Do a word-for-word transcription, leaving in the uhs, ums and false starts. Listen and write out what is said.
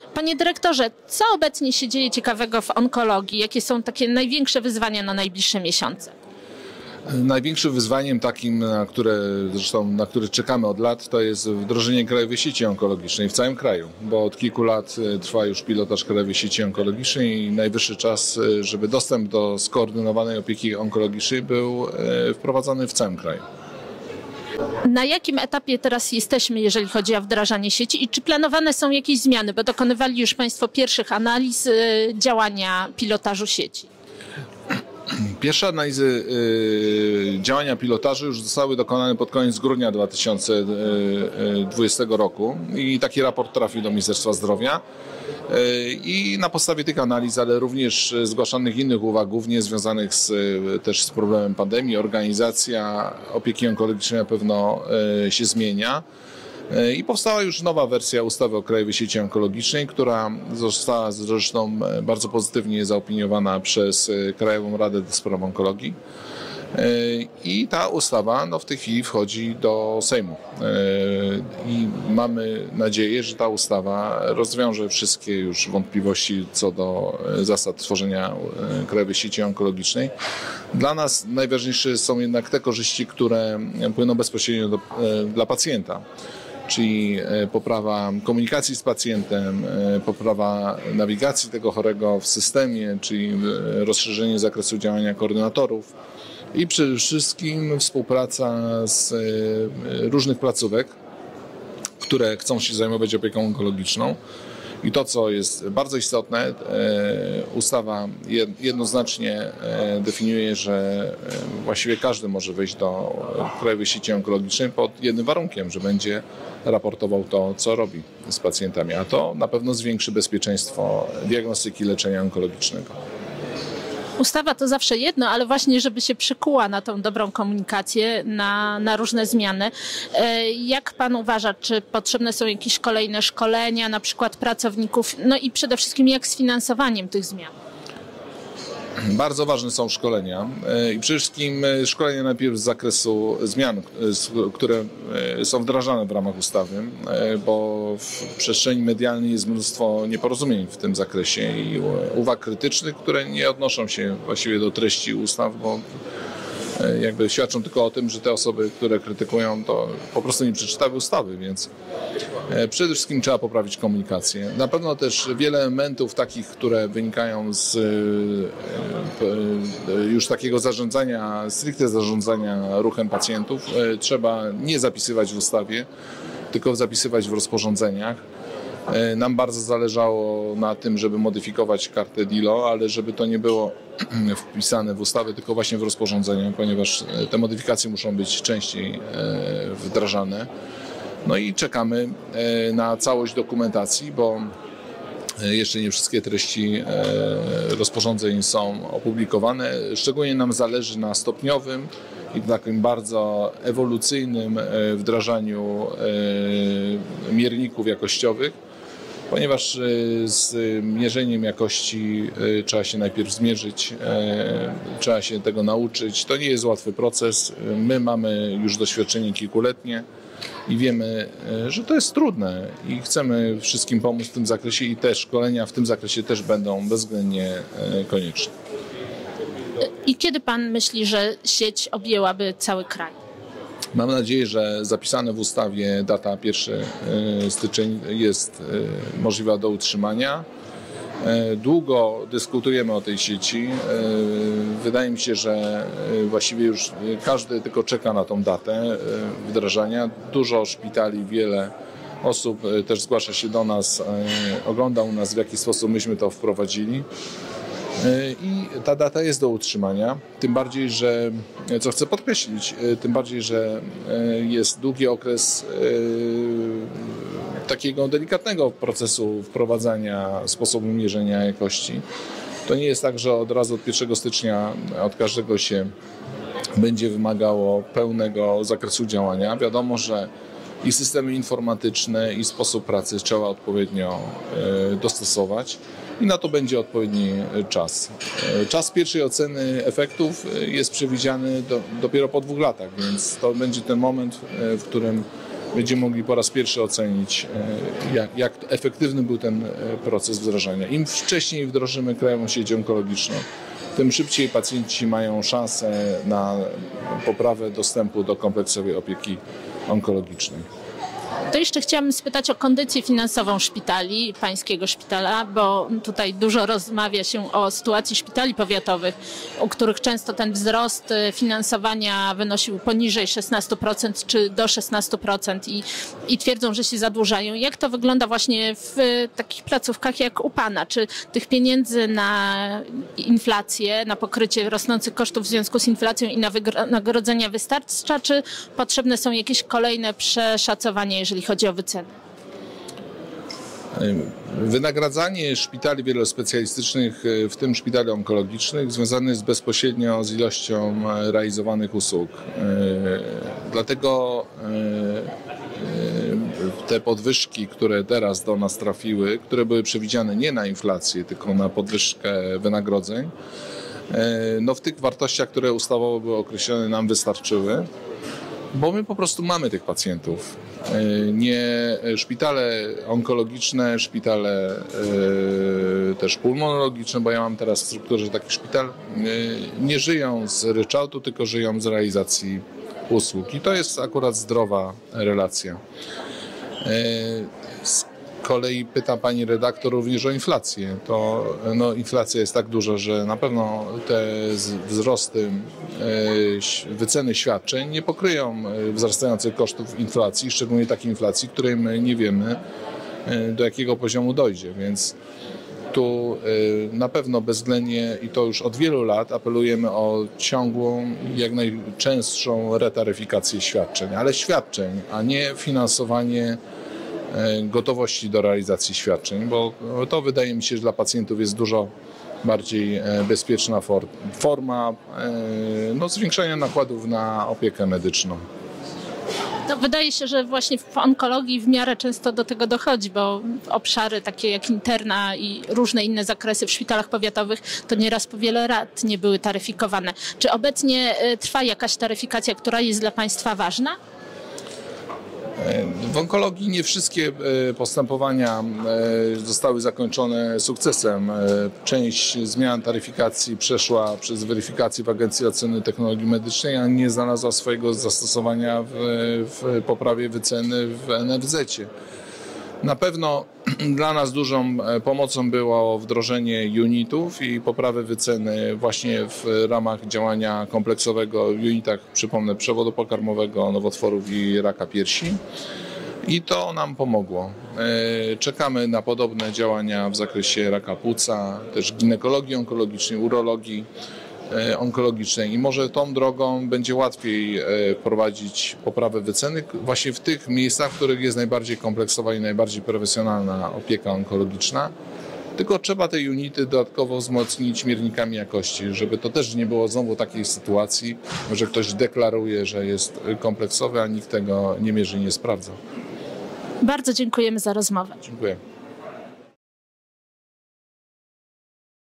Panie dyrektorze, co obecnie się dzieje ciekawego w onkologii? Jakie są takie największe wyzwania na najbliższe miesiące? Największym wyzwaniem takim, na które, zresztą na które czekamy od lat, to jest wdrożenie krajowej sieci onkologicznej w całym kraju, bo od kilku lat trwa już pilotaż krajowej sieci onkologicznej i najwyższy czas, żeby dostęp do skoordynowanej opieki onkologicznej był wprowadzony w całym kraju. Na jakim etapie teraz jesteśmy, jeżeli chodzi o wdrażanie sieci i czy planowane są jakieś zmiany, bo dokonywali już Państwo pierwszych analiz działania pilotażu sieci? Pierwsze analizy y, działania pilotażu już zostały dokonane pod koniec grudnia dwa tysiące dwudziestego roku i taki raport trafił do Ministerstwa Zdrowia. Y, I na podstawie tych analiz, ale również zgłaszanych innych uwag, głównie związanych z, też z problemem pandemii, organizacja opieki onkologicznej na pewno y, się zmienia. I powstała już nowa wersja ustawy o Krajowej Sieci Onkologicznej, która została zresztą bardzo pozytywnie zaopiniowana przez Krajową Radę do Spraw Onkologii. I ta ustawa no, w tej chwili wchodzi do Sejmu. I mamy nadzieję, że ta ustawa rozwiąże wszystkie już wątpliwości co do zasad tworzenia Krajowej Sieci Onkologicznej. Dla nas najważniejsze są jednak te korzyści, które płyną bezpośrednio do, dla pacjenta. Czyli poprawa komunikacji z pacjentem, poprawa nawigacji tego chorego w systemie, czyli rozszerzenie zakresu działania koordynatorów i przede wszystkim współpraca z różnych placówek, które chcą się zajmować opieką onkologiczną. I to, co jest bardzo istotne, ustawa jednoznacznie definiuje, że właściwie każdy może wejść do Krajowej Sieci Onkologicznej pod jednym warunkiem, że będzie raportował to, co robi z pacjentami, a to na pewno zwiększy bezpieczeństwo diagnostyki i leczenia onkologicznego. Ustawa to zawsze jedno, ale właśnie, żeby się przykuła na tą dobrą komunikację, na, na różne zmiany. Jak pan uważa, czy potrzebne są jakieś kolejne szkolenia, na przykład pracowników, no i przede wszystkim jak z finansowaniem tych zmian? Bardzo ważne są szkolenia i przede wszystkim szkolenia najpierw z zakresu zmian, które są wdrażane w ramach ustawy, bo w przestrzeni medialnej jest mnóstwo nieporozumień w tym zakresie i uwag krytycznych, które nie odnoszą się właściwie do treści ustaw, bo jakby świadczą tylko o tym, że te osoby, które krytykują, to po prostu nie przeczytały ustawy, więc przede wszystkim trzeba poprawić komunikację. Na pewno też wiele elementów takich, które wynikają z już takiego zarządzania, stricte zarządzania ruchem pacjentów, trzeba nie zapisywać w ustawie, tylko zapisywać w rozporządzeniach. Nam bardzo zależało na tym, żeby modyfikować kartę D I L O, ale żeby to nie było wpisane w ustawę, tylko właśnie w rozporządzeniu, ponieważ te modyfikacje muszą być częściej wdrażane. No i czekamy na całość dokumentacji, bo jeszcze nie wszystkie treści rozporządzeń są opublikowane. Szczególnie nam zależy na stopniowym i takim bardzo ewolucyjnym wdrażaniu mierników jakościowych, ponieważ z mierzeniem jakości trzeba się najpierw zmierzyć, trzeba się tego nauczyć. To nie jest łatwy proces. My mamy już doświadczenie kilkuletnie i wiemy, że to jest trudne i chcemy wszystkim pomóc w tym zakresie i te szkolenia w tym zakresie też będą bezwzględnie konieczne. I kiedy pan myśli, że sieć objęłaby cały kraj? Mam nadzieję, że zapisane w ustawie data pierwszy styczeń jest możliwa do utrzymania. Długo dyskutujemy o tej sieci. Wydaje mi się, że właściwie już każdy tylko czeka na tą datę wdrażania. Dużo szpitali, wiele osób też zgłasza się do nas, ogląda u nas, w jaki sposób myśmy to wprowadzili. I ta data jest do utrzymania, tym bardziej, że, co chcę podkreślić, tym bardziej, że jest długi okres takiego delikatnego procesu wprowadzania sposobu mierzenia jakości. To nie jest tak, że od razu od pierwszego stycznia od każdego się będzie wymagało pełnego zakresu działania. Wiadomo, że i systemy informatyczne, i sposób pracy trzeba odpowiednio dostosować i na to będzie odpowiedni czas. Czas pierwszej oceny efektów jest przewidziany do, dopiero po dwóch latach, więc to będzie ten moment, w którym będziemy mogli po raz pierwszy ocenić, jak, jak efektywny był ten proces wdrażania. Im wcześniej wdrożymy krajową sieć onkologiczną, tym szybciej pacjenci mają szansę na poprawę dostępu do kompleksowej opieki onkologicznej. To jeszcze chciałam spytać o kondycję finansową szpitali, pańskiego szpitala, bo tutaj dużo rozmawia się o sytuacji szpitali powiatowych, u których często ten wzrost finansowania wynosił poniżej szesnaście procent czy do szesnaście procent i, i twierdzą, że się zadłużają. Jak to wygląda właśnie w takich placówkach jak u pana? Czy tych pieniędzy na inflację, na pokrycie rosnących kosztów w związku z inflacją i na wynagrodzenia wystarcza, czy potrzebne są jakieś kolejne przeszacowania, jeżeli chodzi o wycenę? Wynagradzanie szpitali wielospecjalistycznych, w tym szpitali onkologicznych, związane jest bezpośrednio z ilością realizowanych usług. Dlatego te podwyżki, które teraz do nas trafiły, które były przewidziane nie na inflację, tylko na podwyżkę wynagrodzeń, no w tych wartościach, które ustawowo były określone, nam wystarczyły, bo my po prostu mamy tych pacjentów. Nie szpitale onkologiczne, szpitale też pulmonologiczne, bo ja mam teraz w strukturze taki szpital, nie żyją z ryczałtu, tylko żyją z realizacji usług. I to jest akurat zdrowa relacja. Z kolei pyta pani redaktor również o inflację. To no, inflacja jest tak duża, że na pewno te wzrosty wyceny świadczeń nie pokryją wzrastających kosztów inflacji, szczególnie takiej inflacji, której my nie wiemy, do jakiego poziomu dojdzie. Więc tu na pewno bezwzględnie i to już od wielu lat apelujemy o ciągłą, jak najczęstszą retaryfikację świadczeń, ale świadczeń, a nie finansowanie gotowości do realizacji świadczeń, bo to wydaje mi się, że dla pacjentów jest dużo bardziej bezpieczna forma no, zwiększania nakładów na opiekę medyczną. No, wydaje się, że właśnie w onkologii w miarę często do tego dochodzi, bo obszary takie jak interna i różne inne zakresy w szpitalach powiatowych to nieraz po wiele lat nie były taryfikowane. Czy obecnie trwa jakaś taryfikacja, która jest dla państwa ważna? W onkologii nie wszystkie postępowania zostały zakończone sukcesem. Część zmian taryfikacji przeszła przez weryfikację w Agencji Oceny Technologii Medycznej, a nie znalazła swojego zastosowania w, w poprawie wyceny w N F Z-cie. Na pewno dla nas dużą pomocą było wdrożenie unitów i poprawę wyceny właśnie w ramach działania kompleksowego w unitach, przypomnę, przewodu pokarmowego, nowotworów i raka piersi. I to nam pomogło. Czekamy na podobne działania w zakresie raka płuca, też ginekologii onkologicznej, urologii onkologicznej i może tą drogą będzie łatwiej prowadzić poprawę wyceny właśnie w tych miejscach, w których jest najbardziej kompleksowa i najbardziej profesjonalna opieka onkologiczna. Tylko trzeba te unity dodatkowo wzmocnić miernikami jakości, żeby to też nie było znowu takiej sytuacji, że ktoś deklaruje, że jest kompleksowy, a nikt tego nie mierzy i nie sprawdza. Bardzo dziękujemy za rozmowę. Dziękuję.